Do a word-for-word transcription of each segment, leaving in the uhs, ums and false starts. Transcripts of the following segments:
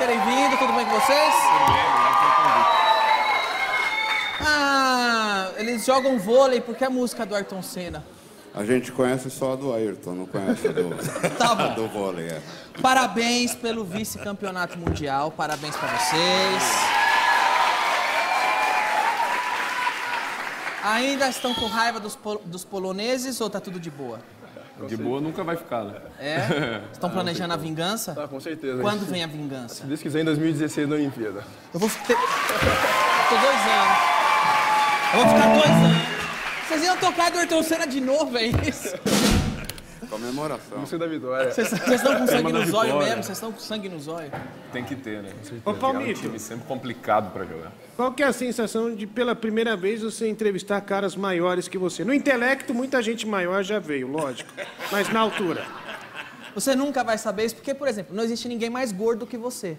terem vindo. Tudo bem com vocês? Tudo bem, obrigado pelo convite. Ah, eles jogam vôlei porque é a música do Ayrton Senna. A gente conhece só a do Ayrton, não conhece a do, Tá bom. do vôlei. É. Parabéns pelo vice-campeonato mundial. Parabéns pra vocês. Ainda estão com raiva dos, pol dos poloneses ou tá tudo de boa? De boa nunca vai ficar, né? É? Estão planejando a vingança? Tá, com certeza. Quando vem a vingança? Se Deus quiser, em dois mil e dezesseis na Olimpíada. Eu vou ter... Tô dois anos. Eu vou ficar dois anos. Vocês iam tocar do Ayrton Senna de novo, é isso? Comemoração. Música da vitória. Vocês estão com sangue da nos olhos vitória. mesmo? Vocês estão com sangue nos olhos? Tem que ter, né? Ô, É um Palmito, time sempre complicado pra jogar. qual que é a sensação de, pela primeira vez, você entrevistar caras maiores que você? No intelecto, muita gente maior já veio, lógico. Mas na altura. Você nunca vai saber isso, porque, por exemplo, não existe ninguém mais gordo que você.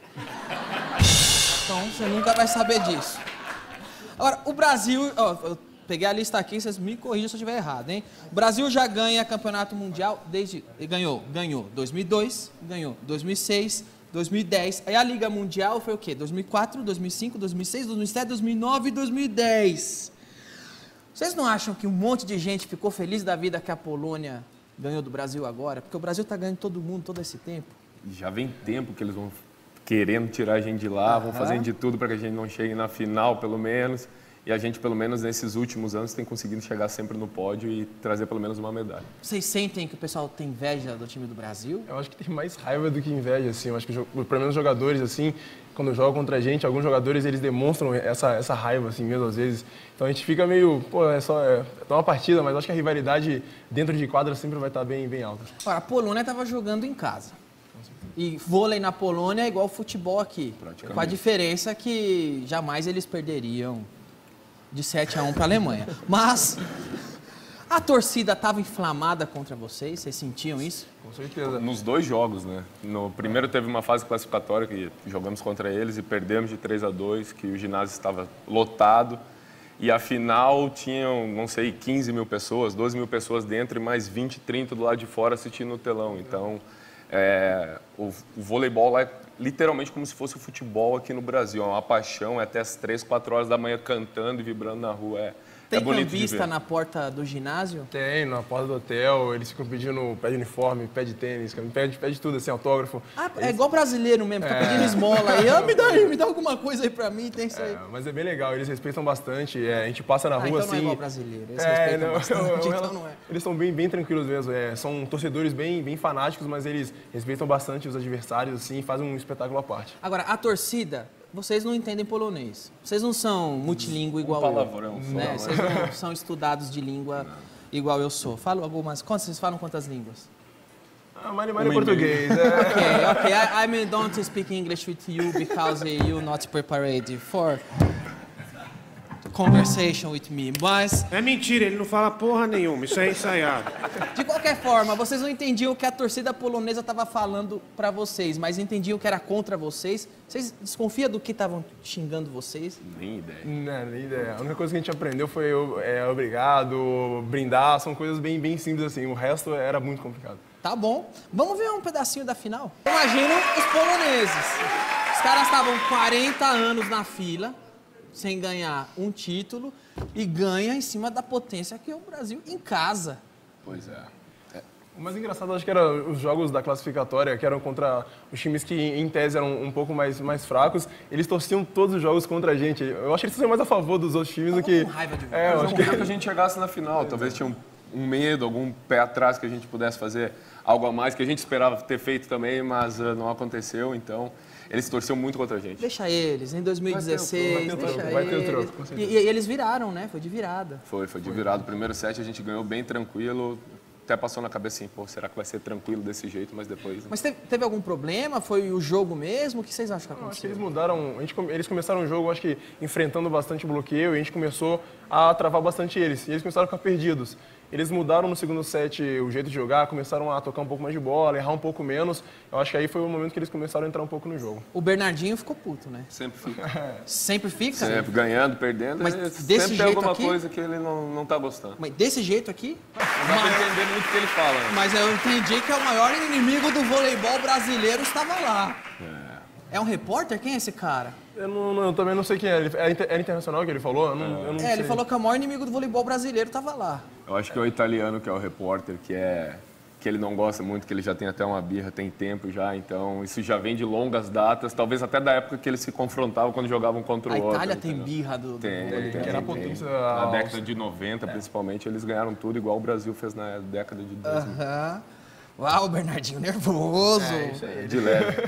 Então, você nunca vai saber disso. Agora, o Brasil... Ó, eu peguei a lista aqui, vocês me corrijam se eu estiver errado, hein? O Brasil já ganha campeonato mundial desde... Ganhou, ganhou dois mil e dois, ganhou dois mil e seis, dois mil e dez. Aí a Liga Mundial foi o quê? dois mil e quatro, dois mil e cinco, dois mil e seis, dois mil e sete, dois mil e nove e dois mil e dez. Vocês não acham que um monte de gente ficou feliz da vida que a Polônia ganhou do Brasil agora? Porque o Brasil está ganhando todo mundo todo esse tempo. E já vem tempo que eles vão querendo tirar a gente de lá, vão fazendo de tudo para que a gente não chegue na final, pelo menos. E a gente, pelo menos nesses últimos anos, tem conseguido chegar sempre no pódio e trazer pelo menos uma medalha. Vocês sentem que o pessoal tem inveja do time do Brasil? Eu acho que tem mais raiva do que inveja, assim. Eu acho que, pelo menos os jogadores, assim, quando jogam contra a gente, alguns jogadores, eles demonstram essa, essa raiva, assim, mesmo, às vezes. Então a gente fica meio, pô, é só é, é uma partida, mas acho que a rivalidade dentro de quadra sempre vai estar bem, bem alta. Ora, a Polônia estava jogando em casa. E vôlei na Polônia é igual futebol aqui. Com a diferença que jamais eles perderiam de sete a um para a Alemanha. Mas a torcida estava inflamada contra vocês, vocês sentiam isso? Com certeza. Nos dois jogos, né? No primeiro teve uma fase classificatória que jogamos contra eles e perdemos de três a dois, que o ginásio estava lotado. E a final tinham, não sei, quinze mil pessoas, doze mil pessoas dentro e mais vinte, trinta do lado de fora assistindo no telão. Então, é, o, o voleibol lá é literalmente como se fosse o futebol aqui no Brasil. É uma paixão, é até as três, quatro horas da manhã cantando e vibrando na rua. É, Tem é bonito cambista de ver. na porta do ginásio? Tem, na porta do hotel, eles ficam pedindo pé de uniforme, pé de tênis, pede, pede tudo, assim, autógrafo. Ah, é igual brasileiro mesmo, fica pedindo esmola aí. Ah, me dá aí, me dá alguma coisa aí pra mim, tem isso aí. É, mas é bem legal, eles respeitam bastante. É, a gente passa na Ah, rua então assim. não é igual brasileiro, eles É, respeitam não, bastante, eu- então não é. Eles são bem, bem tranquilos mesmo. É, são torcedores bem, bem fanáticos, mas eles respeitam bastante os adversários, assim, e fazem um espetáculo à parte. Agora, a torcida, vocês não entendem polonês. Vocês não são multilingüe igual eu. palavrão, só, Né? né? Vocês não são estudados de língua igual eu sou. Falo algumas. Quantas? Vocês falam quantas línguas? Ah, Mari Mari é Uma e português. É. Okay, okay. I, I mean, don't speak English with you because you not prepared for conversation with me. Mas, É mentira, ele não fala porra nenhuma, isso é ensaiado. de qualquer forma, vocês não entendiam o que a torcida polonesa estava falando para vocês, mas entendiam que era contra vocês. Vocês desconfiam do que estavam xingando vocês? Nem ideia. Não, nem ideia. A única coisa que a gente aprendeu foi é, obrigado, brindar, são coisas bem, bem simples assim. O resto era muito complicado. Tá bom. Vamos ver um pedacinho da final? Imagina os poloneses. Os caras estavam quarenta anos na fila, sem ganhar um título, e ganha em cima da potência que é o Brasil em casa. Pois é. O mais engraçado, acho que era os jogos da classificatória, que eram contra os times que, em tese, eram um pouco mais, mais fracos. Eles torciam todos os jogos contra a gente. Eu acho que eles torciam mais a favor dos outros times do que... Com raiva de É, eu Mas acho não que... queria que a gente chegasse na final. Talvez tinha um, um medo, algum pé atrás que a gente pudesse fazer algo a mais, que a gente esperava ter feito também, mas uh, não aconteceu. Então, eles torciam muito contra a gente. Deixa eles, em dois mil e dezesseis, Vai ter o troco, deixa vai ter o eles. troco, com certeza. E, e eles viraram, né? Foi de virada. Foi, foi de virado. O primeiro set a gente ganhou bem tranquilo. Até passou na cabeça assim, pô, será que vai ser tranquilo desse jeito? Mas depois... Mas teve, teve algum problema? Foi o jogo mesmo? O que vocês acham que Eu acho que aconteceu? eles mudaram, a gente, come- eles começaram o jogo, acho que enfrentando bastante bloqueio, e a gente começou a travar bastante eles, e eles começaram a ficar perdidos. Eles mudaram no segundo set o jeito de jogar, começaram a tocar um pouco mais de bola, errar um pouco menos. Eu acho que aí foi o momento que eles começaram a entrar um pouco no jogo. O Bernardinho ficou puto, né? Sempre fica. Sempre fica? Sempre ganhando, perdendo. Mas ele desse sempre tem jeito alguma aqui? coisa que ele não, não tá gostando. Mas desse jeito aqui? Não dá pra entender muito o que ele fala. Né? Mas eu entendi que o maior inimigo do voleibol brasileiro estava lá. É um repórter? Quem é esse cara? Eu, não, não, eu também não sei quem é. Ele, era, inter, era internacional que ele falou? Eu não, eu não É, sei. ele falou que o maior inimigo do voleibol brasileiro tava lá. Eu acho que é o italiano que é o repórter, que é que ele não gosta muito, que ele já tem até uma birra, tem tempo já, então isso já vem de longas datas, talvez até da época que eles se confrontavam quando jogavam contra A o outro. Itália tem entendeu? birra do, do Tem, vôlei. tem, Que era a tem. potência Na aos- década de noventa, principalmente, eles ganharam tudo, igual o Brasil fez na década de dois mil. Aham. Uau, o Bernardinho nervoso. É, isso aí. De leve.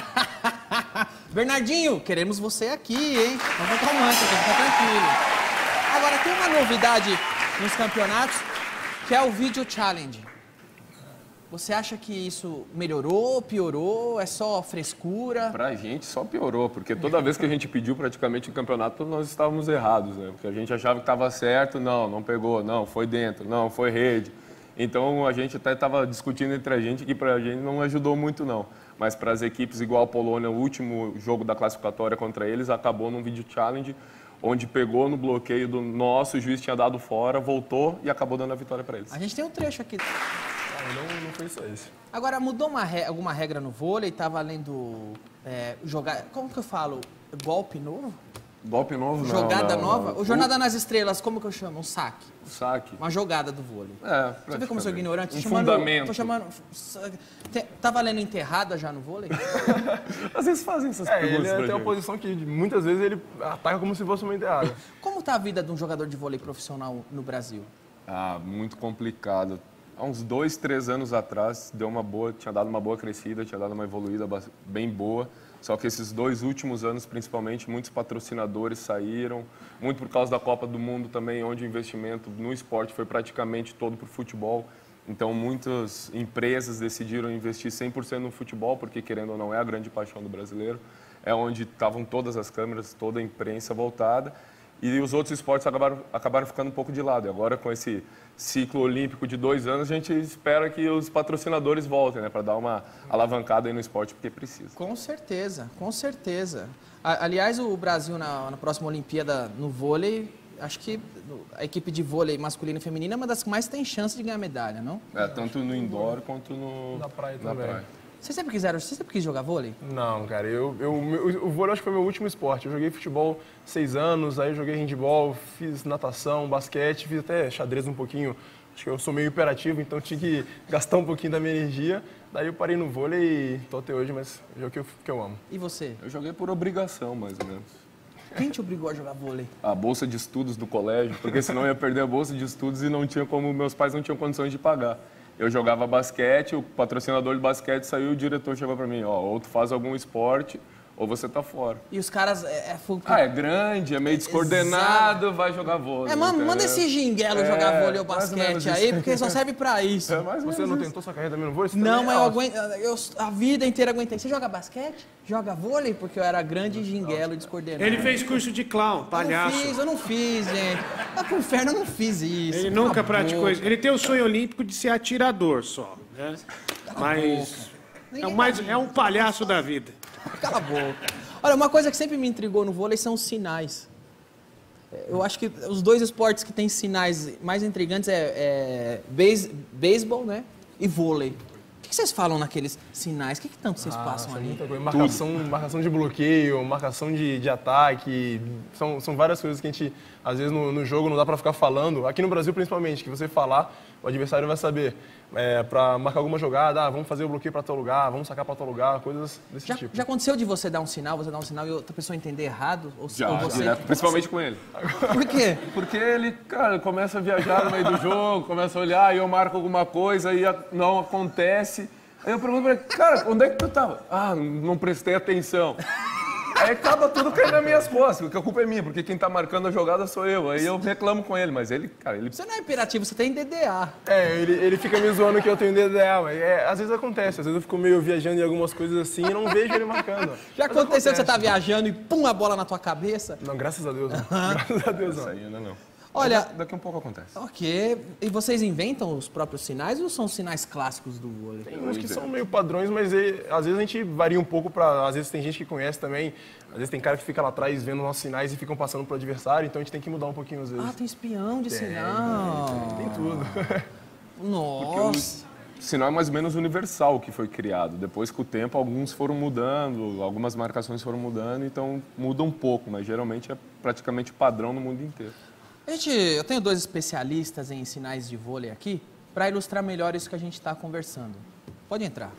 Bernardinho, queremos você aqui, hein? Não vou calmando, você tem que ficar tranquilo. Agora, tem uma novidade nos campeonatos, que é o Video Challenge. Você acha que isso melhorou, piorou, é só frescura? Pra gente só piorou, porque toda vez que a gente pediu praticamente o campeonato, nós estávamos errados, né? Porque a gente achava que estava certo, não, não pegou, não, foi dentro, não, foi rede. Então a gente até estava discutindo entre a gente que pra gente não ajudou muito não. Mas para as equipes igual a Polônia, o último jogo da classificatória contra eles acabou num Video Challenge, onde pegou no bloqueio do nosso, o juiz tinha dado fora, voltou e acabou dando a vitória para eles. A gente tem um trecho aqui. Ah, não, não foi só isso. Agora, mudou uma re- alguma regra no vôlei? Tá valendo é, jogar... Como que eu falo? Golpe novo? Golpe novo não. Jogada não, nova? não. O Jornada nas Estrelas, como que eu chamo? Um saque. O saque. Uma jogada do vôlei. É, Você vê como eu sou ignorante? Tô Um chamando- fundamento. Tô chamando... Tem- Tá valendo enterrada já no vôlei? Às vezes fazem essas É, perguntas ele pra tem uma gente. posição que muitas vezes ele ataca como se fosse uma enterrada. Como tá a vida de um jogador de vôlei profissional no Brasil? Ah, muito complicado. Há uns dois, três anos atrás, deu uma boa, tinha dado uma boa crescida, tinha dado uma evoluída bas- bem boa. Só que esses dois últimos anos, principalmente, muitos patrocinadores saíram, muito por causa da Copa do Mundo também, onde o investimento no esporte foi praticamente todo para o futebol. Então, muitas empresas decidiram investir cem por cento no futebol, porque, querendo ou não, é a grande paixão do brasileiro. É onde estavam todas as câmeras, toda a imprensa voltada. E os outros esportes acabaram, acabaram ficando um pouco de lado. E agora, com esse ciclo olímpico de dois anos, a gente espera que os patrocinadores voltem, né? Para dar uma alavancada aí no esporte, porque precisa. Com certeza, com certeza. A- aliás, o Brasil, na, na próxima Olimpíada no vôlei, acho que a equipe de vôlei masculina e feminina é uma das que mais tem chance de ganhar medalha, não? É, tanto no indoor quanto no, Na praia na também. praia. Vocês sempre quiseram, você sempre quis jogar vôlei? Não, cara, eu, eu, meu- o vôlei acho que foi meu último esporte. Eu joguei futebol seis anos, aí eu joguei handball, fiz natação, basquete, fiz até xadrez um pouquinho. Acho que eu sou meio hiperativo, então tinha que gastar um pouquinho da minha energia. Daí eu parei no vôlei e tô até hoje, mas é o que eu, que eu amo. E você? Eu joguei por obrigação, mais ou menos. Quem te obrigou a jogar vôlei? A bolsa de estudos do colégio, porque senão eu ia perder a bolsa de estudos e não tinha como, meus pais não tinham condições de pagar. Eu jogava basquete, o patrocinador de basquete saiu e o diretor chegou para mim, ó, ou tu faz algum esporte ou você tá fora. E os caras... É, é, fogo- Ah, é grande, é meio descoordenado, vai jogar vôlei. É, manda, entendeu? manda esse ginguelo É, jogar vôlei ou mais ou menos basquete aí, isso. porque só serve pra isso. É mais ou Você menos não isso. tentou sua carreira também no vôlei? Você Não, também mas é eu alto. aguento, eu a vida inteira aguentei. Você joga basquete? Joga vôlei? Porque eu era grande ginguelo e descoordenado. Ele fez curso de clown, Eu não palhaço. fiz, eu não fiz, gente. Vai pro inferno, eu não fiz isso. Ele Cala nunca a praticou boca. isso. Ele tem o sonho olímpico de ser atirador só, né? Mas é, um mais, é um palhaço da vida. Cala a boca. Olha, uma coisa que sempre me intrigou no vôlei são os sinais. Eu acho que os dois esportes que têm sinais mais intrigantes é, é beis- beisebol, né? E vôlei. O que que vocês falam naqueles sinais? O que, que tanto vocês passam Nossa, ali? muita coisa. Marcação, marcação de bloqueio, marcação de, de ataque. São, são várias coisas que a gente, às vezes, no, no jogo não dá pra ficar falando. Aqui no Brasil, principalmente, que você falar, o adversário vai saber. É, pra marcar alguma jogada, ah, vamos fazer o bloqueio pra tal lugar, vamos sacar pra tal lugar, coisas desse Já, tipo. já aconteceu de você dar um sinal, você dar um sinal e outra pessoa entender errado? Ou, Já, ou você... direto, principalmente com ele. Por quê? Porque ele, cara, começa a viajar no meio do jogo, começa a olhar e eu marco alguma coisa e a- não acontece. Aí eu pergunto pra ele, cara, onde é que tu tava? Ah, não prestei atenção. Aí acaba tudo caindo nas minhas costas, porque a culpa é minha, porque quem tá marcando a jogada sou eu. Aí eu reclamo com ele, mas ele, cara, ele... Você não é imperativo, você tem D D A. É, ele, ele fica me zoando que eu tenho D D A, mas é, às vezes acontece. Às vezes eu fico meio viajando em algumas coisas assim e não vejo ele marcando. Já Mas aconteceu que você acontece. tá viajando e pum, a bola na tua cabeça? Não, graças a Deus não. Graças a Deus Isso não. aí ainda não. Olha, Mas daqui a um pouco acontece. ok. E vocês inventam os próprios sinais ou são sinais clássicos do vôlei? Tem uns que são meio padrões, mas eh, às vezes a gente varia um pouco pra. Às vezes tem gente que conhece também. Às vezes tem cara que fica lá atrás vendo nossos sinais e ficam passando pro adversário, então a gente tem que mudar um pouquinho às vezes. Ah, tem espião de sinal. Tem tudo. Nossa. sinal é mais ou menos universal que foi criado. Depois, com o tempo, alguns foram mudando, algumas marcações foram mudando, então muda um pouco, mas geralmente é praticamente padrão no mundo inteiro. A gente, eu tenho dois especialistas em sinais de vôlei aqui para ilustrar melhor isso que a gente está conversando. Pode entrar.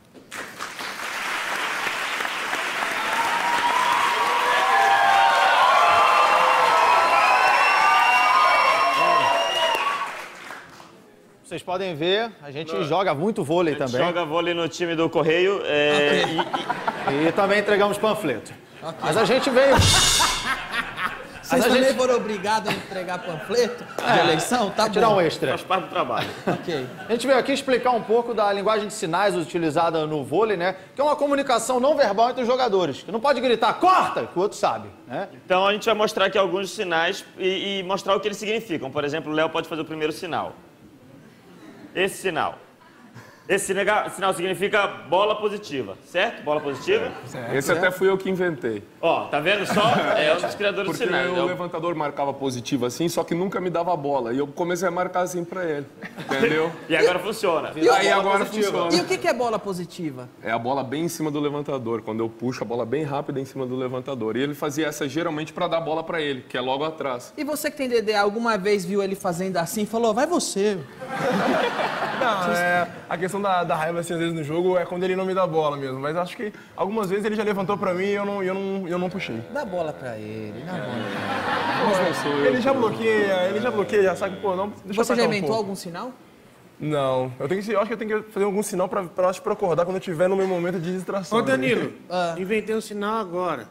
Vocês podem ver, a gente Não. joga muito vôlei a gente também. joga vôlei no time do Correio é, okay. e, e... e também entregamos panfleto. Okay. Mas a gente veio... Vocês também gente... foram obrigados a entregar panfleto é, de eleição? Tá bom. Tirar um extra. Faz parte do trabalho. Ok. A gente veio aqui explicar um pouco da linguagem de sinais utilizada no vôlei, né? Que é uma comunicação não verbal entre os jogadores. Que não pode gritar, corta, que o outro sabe, né? Então a gente vai mostrar aqui alguns sinais e, e mostrar o que eles significam. Por exemplo, o Léo pode fazer o primeiro sinal. Esse sinal. Esse sinal significa bola positiva, certo? Bola positiva? Certo. Esse até fui eu que inventei. Ó, tá vendo só? É um dos criadores Porque do sinal. Porque o levantador marcava positivo assim, só que nunca me dava a bola. E eu comecei a marcar assim pra ele, entendeu? E agora funciona. E aí agora funciona. E o que é bola positiva? É a bola bem em cima do levantador, quando eu puxo a bola bem rápida em cima do levantador. E ele fazia essa geralmente pra dar a bola pra ele, que é logo atrás. E você que tem D D A, alguma vez viu ele fazendo assim e falou, vai você. Não, é, a questão da, da raiva, assim, às vezes, no jogo é quando ele não me dá bola mesmo. Mas acho que algumas vezes ele já levantou pra mim e eu não, eu não, eu não puxei. Dá bola pra ele, dá bola pra ele. Pô, ele já bloqueia, ele já bloqueia, já sabe, pô, não... Deixa Você eu já um inventou pouco. algum sinal? Não, eu, tenho que, eu acho que eu tenho que fazer algum sinal pra, pra, pra acordar quando eu estiver no meu momento de distração. Ô, Danilo, ah. inventei um sinal agora.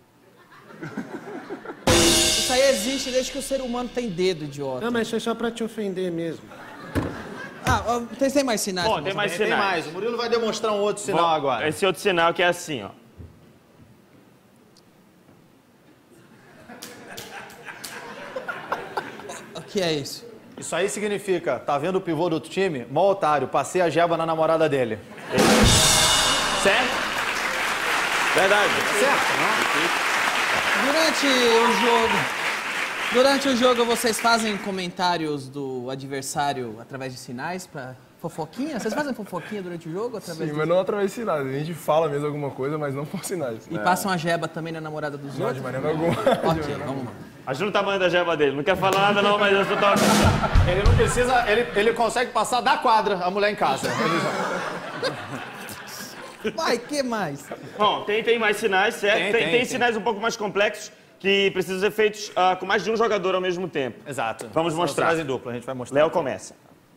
Isso aí existe desde que o ser humano tem dedo, idiota. Não, mas foi só pra te ofender mesmo. Ah, tem mais sinais? Bom, tem mais tem, sinais. Tem mais. O Murilo vai demonstrar um outro sinal Bom, agora. Esse outro sinal que é assim, ó. O que é isso? Isso aí significa, tá vendo o pivô do outro time? Mó otário, passei a jeba na namorada dele. Certo? Verdade. Certo, não? Durante o jogo... Durante o jogo, vocês fazem comentários do adversário através de sinais pra fofoquinha? Vocês fazem fofoquinha durante o jogo? Através Sim, de... mas não através de sinais. A gente fala mesmo alguma coisa, mas não por sinais. E é. passam a jeba também na namorada dos não, outros? de maneira alguma. Ok, vamos lá. Ajuda o tamanho da jeba dele. Não quer falar nada não, mas eu só tô... Ele não precisa... Ele, ele consegue passar da quadra a mulher em casa. Vai, que mais? Bom, tem, tem mais sinais, certo? Tem, tem, tem, tem tem. sinais um pouco mais complexos que precisam ser feitos uh, com mais de um jogador ao mesmo tempo. Exato. Vamos mostrar. Sinais em dupla, a gente vai mostrar. Léo começa.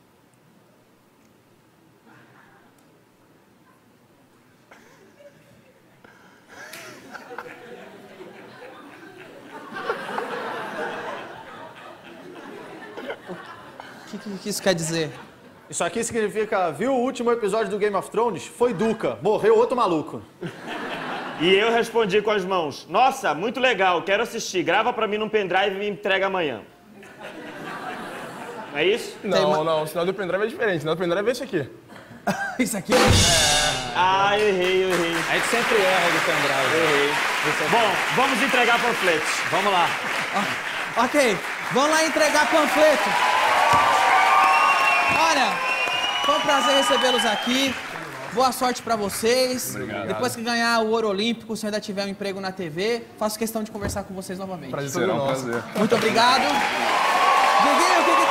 O que, que, que isso quer dizer? Isso aqui significa, viu o último episódio do Game of Thrones? Foi Duca, morreu outro maluco. E eu respondi com as mãos. Nossa, muito legal, quero assistir. Grava pra mim num pendrive e me entrega amanhã. Não é isso? Não, uma... não, o sinal do pendrive é diferente. O sinal do pendrive é esse aqui. Isso aqui? Ah, eu errei, eu errei. A gente sempre erra do pendrive. Eu errei. Bom, vamos entregar panfletos. Vamos lá. Oh, ok, vamos lá entregar panfleto. Olha, foi um prazer recebê-los aqui. Boa sorte pra vocês. Obrigado. Depois que ganhar o ouro olímpico, se ainda tiver um emprego na T V, faço questão de conversar com vocês novamente. Prazer Será um todo nosso. prazer. Muito obrigado. Diguinho, o que que